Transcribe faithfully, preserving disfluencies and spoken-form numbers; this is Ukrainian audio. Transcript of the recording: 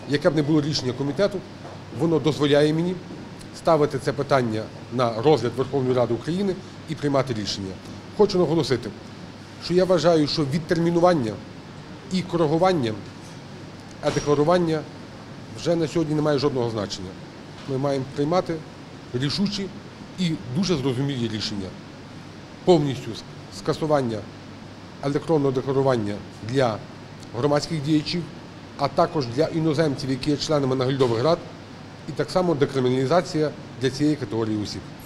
яке б не було рішення комітету, воно дозволяє мені ставити це питання на розгляд Верховної Ради України і приймати рішення. Хочу наголосити, що я вважаю, що відтермінування і коригування е-декларування вже на сьогодні не має жодного значення. Ми маємо приймати рішучі і дуже зрозумілі рішення. Повністю скасування електронного декларування для громадських діячів, а також для іноземців, які є членами наглядових рад, і так само декриміналізація для цієї категорії осіб.